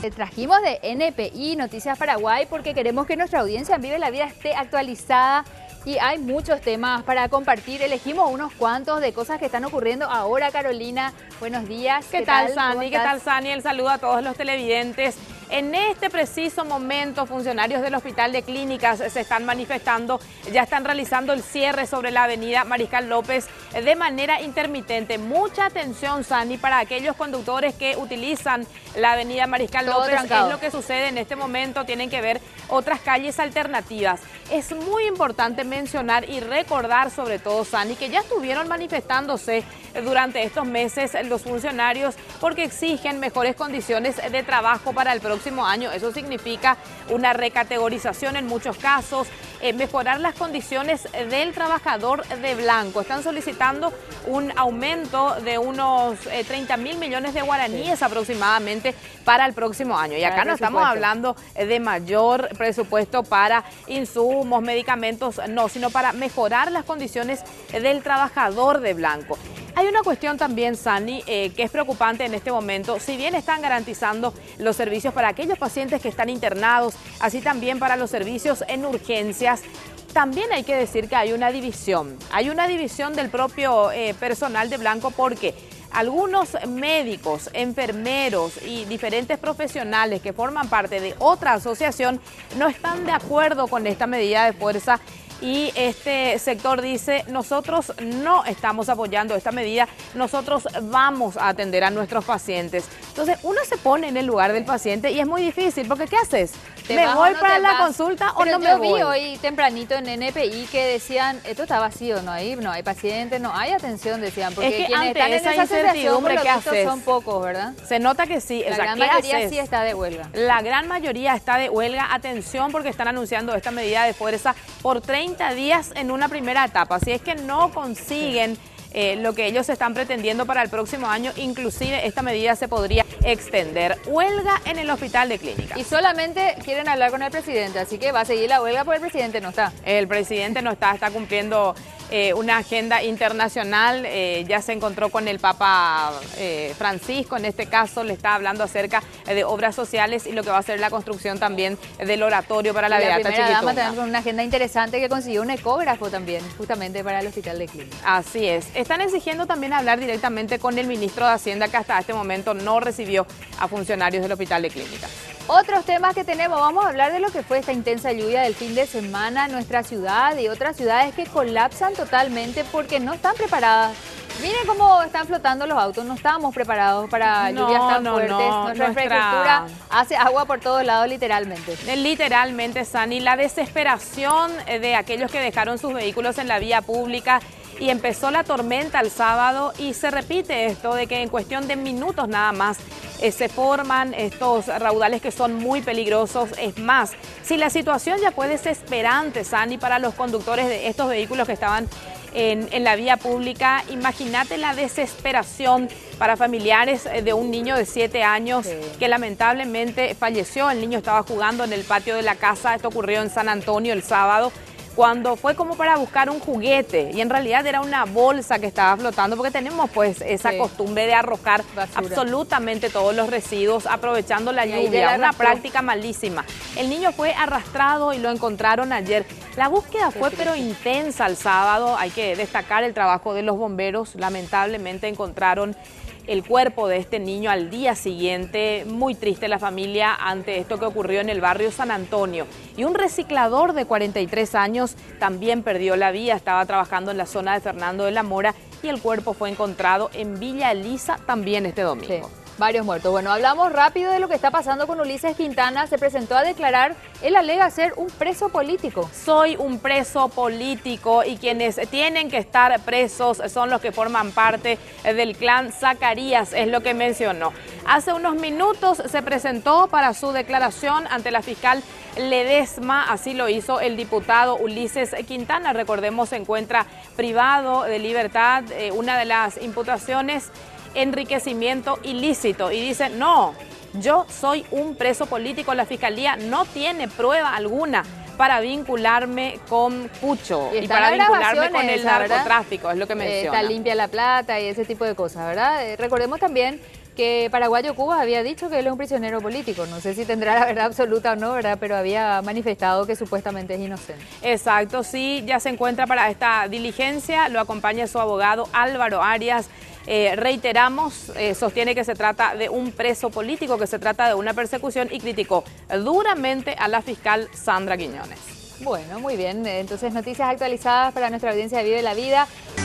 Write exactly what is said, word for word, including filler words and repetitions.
Le trajimos de N P I, Noticias Paraguay, porque queremos que nuestra audiencia en Vive la Vida esté actualizada y hay muchos temas para compartir. Elegimos unos cuantos de cosas que están ocurriendo ahora. Carolina, buenos días. ¿Qué, ¿Qué tal, Sani? ¿Qué tal, Sani? El saludo a todos los televidentes. En este preciso momento, funcionarios del Hospital de Clínicas se están manifestando, ya están realizando el cierre sobre la avenida Mariscal López de manera intermitente. Mucha atención, Sani, para aquellos conductores que utilizan la avenida Mariscal Todo López. trancado. Es lo que sucede en este momento, tienen que ver otras calles alternativas. Es muy importante mencionar y recordar sobre todo, Sani, que ya estuvieron manifestándose durante estos meses los funcionarios porque exigen mejores condiciones de trabajo para el próximo año. Eso significa una recategorización en muchos casos, eh, mejorar las condiciones del trabajador de blanco. Están solicitando un aumento de unos eh, treinta mil millones de guaraníes sí. aproximadamente para el próximo año. Y acá no estamos hablando de mayor presupuesto para insumos, medicamentos, no, sino para mejorar las condiciones del trabajador de blanco. Hay una cuestión también, Sani, eh, que es preocupante en este momento. Si bien están garantizando los servicios para aquellos pacientes que están internados, así también para los servicios en urgencias, también hay que decir que hay una división. Hay una división del propio eh, personal de blanco porque algunos médicos, enfermeros y diferentes profesionales que forman parte de otra asociación no están de acuerdo con esta medida de fuerza. Y este sector dice, nosotros no estamos apoyando esta medida, nosotros vamos a atender a nuestros pacientes. Entonces uno se pone en el lugar del paciente y es muy difícil, porque ¿qué haces? ¿Me voy no para la vas? consulta o Pero no me yo voy? Yo vi hoy tempranito en N P I que decían, esto está vacío, no hay, no hay pacientes, no hay atención, decían, porque es que quienes ante están en esa esa incertidumbre, asociación, ¿qué haces? son pocos, ¿verdad? Se nota que sí. La o sea, gran ¿qué mayoría haces? sí está de huelga. La gran mayoría está de huelga. Atención, porque están anunciando esta medida de fuerza por treinta días en una primera etapa. Si es que no consiguen eh, lo que ellos están pretendiendo para el próximo año, inclusive esta medida se podría extender. Huelga en el Hospital de Clínicas. Y solamente quieren hablar con el presidente, así que va a seguir la huelga porque el presidente no está. El presidente no está, está cumpliendo eh, una agenda internacional. Eh, ya se encontró con el Papa eh, Francisco, en este caso le está hablando acerca de obras sociales y lo que va a ser la construcción también del oratorio para la y Beata La primera Chiquitunga. dama también con una agenda interesante que consiguió un ecógrafo también, justamente para el Hospital de Clínicas. Así es. Están exigiendo también hablar directamente con el ministro de Hacienda, que hasta este momento no recibió a funcionarios del Hospital de Clínicas. Otros temas que tenemos, vamos a hablar de lo que fue esta intensa lluvia del fin de semana en nuestra ciudad y otras ciudades que colapsan totalmente porque no están preparadas. Miren cómo están flotando los autos, no estábamos preparados para no, lluvias tan no, fuertes. No, nuestra, nuestra infraestructura hace agua por todos lados literalmente. Literalmente, Sani, la desesperación de aquellos que dejaron sus vehículos en la vía pública. Y empezó la tormenta el sábado y se repite esto de que en cuestión de minutos nada más eh, se forman estos raudales que son muy peligrosos. Es más, si la situación ya fue desesperante, Sani, para los conductores de estos vehículos que estaban en, en la vía pública, imagínate la desesperación para familiares de un niño de siete años sí. que lamentablemente falleció. El niño estaba jugando en el patio de la casa, esto ocurrió en San Antonio el sábado, cuando fue como para buscar un juguete y en realidad era una bolsa que estaba flotando porque tenemos pues esa sí. costumbre de arrojar basura. Absolutamente todos los residuos aprovechando la y lluvia, una práctica malísima. El niño fue arrastrado y lo encontraron ayer. La búsqueda fue pero intensa el sábado, hay que destacar el trabajo de los bomberos, lamentablemente encontraron el cuerpo de este niño al día siguiente. Muy triste la familia ante esto que ocurrió en el barrio San Antonio. Y un reciclador de cuarenta y tres años también perdió la vida, estaba trabajando en la zona de Fernando de la Mora y el cuerpo fue encontrado en Villa Elisa también este domingo. Sí. Varios muertos. Bueno, hablamos rápido de lo que está pasando con Ulises Quintana. Se presentó a declarar, él alega ser un preso político. Soy un preso político y quienes tienen que estar presos son los que forman parte del clan Zacarías, es lo que mencionó. Hace unos minutos se presentó para su declaración ante la fiscal Ledesma, así lo hizo el diputado Ulises Quintana. Recordemos, se encuentra privado de libertad, eh, una de las imputaciones, enriquecimiento ilícito, y dice, no, yo soy un preso político, la fiscalía no tiene prueba alguna para vincularme con Pucho y, Y para vincularme con el esa, narcotráfico, es lo que Eh, menciona. está limpia la plata y ese tipo de cosas, ¿verdad? Eh, recordemos también que Paraguayo Cuba había dicho que él es un prisionero político. No sé si tendrá la verdad absoluta o no, ¿verdad? Pero había manifestado que supuestamente es inocente. Exacto, sí, ya se encuentra para esta diligencia, lo acompaña su abogado Álvaro Arias. Eh, reiteramos, eh, sostiene que se trata de un preso político, que se trata de una persecución y criticó duramente a la fiscal Sandra Quiñones. Bueno, muy bien. Entonces, noticias actualizadas para nuestra audiencia de Vive la Vida.